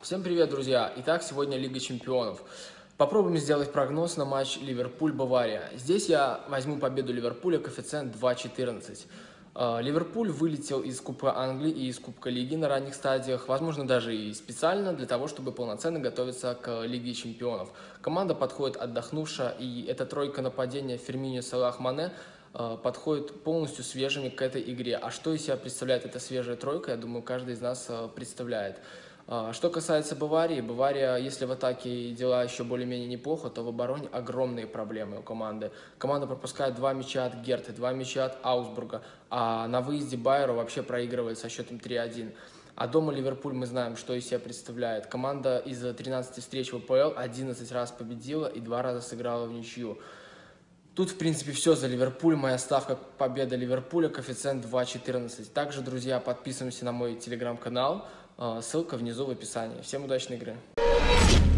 Всем привет, друзья! Итак, сегодня Лига Чемпионов. Попробуем сделать прогноз на матч Ливерпуль-Бавария. Здесь я возьму победу Ливерпуля, коэффициент 2.14. Ливерпуль вылетел из Кубка Англии и из Кубка Лиги на ранних стадиях, возможно, даже и специально для того, чтобы полноценно готовиться к Лиге Чемпионов. Команда подходит отдохнувшая, и эта тройка нападения Ферминьо, Салах, Мане подходит полностью свежими к этой игре. А что из себя представляет эта свежая тройка, я думаю, каждый из нас представляет. Что касается Бавария, если в атаке дела еще более-менее неплохо, то в обороне огромные проблемы у команды. Команда пропускает 2 мяча от Герты, 2 мяча от Аусбурга, а на выезде Байеру вообще проигрывает со счетом 3-1. А дома Ливерпуль мы знаем, что из себя представляет. Команда из 13 встреч в АПЛ 11 раз победила и 2 раза сыграла в ничью. Тут, в принципе, все за Ливерпуль. Моя ставка – победа Ливерпуля, коэффициент 2.14. Также, друзья, подписываемся на мой телеграм-канал. Ссылка внизу в описании. Всем удачной игры!